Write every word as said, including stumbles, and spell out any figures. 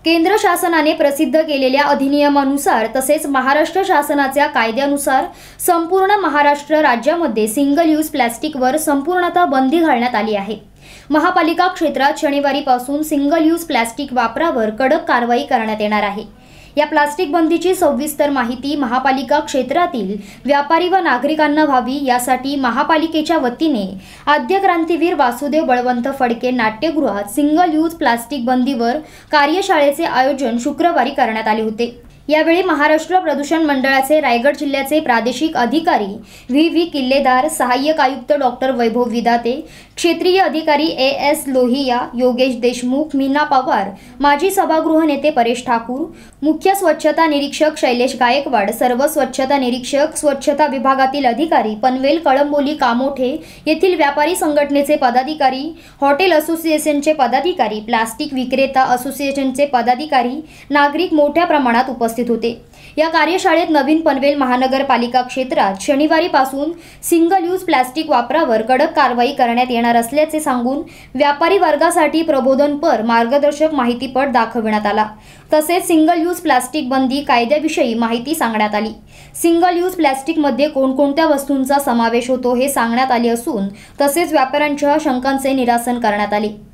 केंद्र शासनाने प्रसिद्ध केलेल्या अधिनियमानुसार तसेच महाराष्ट्र शासनाच्या कायद्यानुसार संपूर्ण महाराष्ट्र राज्यामध्ये सिंगल यूज प्लास्टिकवर संपूर्णतः बंदी घालण्यात आली आहे। महापालिका क्षेत्रात शनिवारीपासून सिंगल यूज प्लास्टिक वापरावर कडक कारवाई करण्यात येणार आहे। या प्लास्टिक बंदीची सविस्तर माहिती महापालिका क्षेत्रातील व्यापारी व नागरिकांना व्हावी यासाठी महापालिकेच्या वतीने आद्य क्रांतीवीर वासुदेव बळवंत फडके नाट्यगृहात सिंगल यूज प्लास्टिक बंदीवर कार्यशाळेचे आयोजन शुक्रवारी करण्यात आले होते। यावेळी महाराष्ट्र प्रदूषण मंडळाचे रायगड जिल्ह्याचे प्रादेशिक अधिकारी व्ही व्ही किल्लेदार, सहाय्यक आयुक्त डॉक्टर वैभव विदाते, क्षेत्रीय अधिकारी ए एस लोहिया, योगेश देशमुख, मीना पवार, माजी सभागृह नेते परेश ठाकूर, मुख्य स्वच्छता निरीक्षक शैलेश गायकवाड, सर्व स्वच्छता निरीक्षक, स्वच्छता विभागातील अधिकारी पनवेल, कळंबोली, कामोठे येथील व्यापारी संघटनेचे पदाधिकारी, हॉटेल असोसिएशनचे पदाधिकारी, प्लास्टिक विक्रेता असोसिएशनचे पदाधिकारी, नागरिक मोठ्या प्रमाणात उपस्थित होते। या कार्यशाळेत नवीन पनवेल महानगरपालिका क्षेत्रात शनिवारीपासून सिंगल यूज प्लास्टिक वापरावर कडक कारवाई करण्यात येणार असल्याचे सांगून व्यापारी वर्गासाठी प्रबोधनपर मार्गदर्शक माहितीपट दाखविण्यात आला। तसेच सिंगल यूज प्लास्टिक बंदी कायद्याविषयी माहिती सांगण्यात आली। सिंगल यूज प्लास्टिकमध्ये कोणकोणत्या वस्तूंचा समावेश होतो हे सांगण्यात आले असून तसेच व्यापाऱ्यांच्या शंकांचे निरासन करण्यात आले।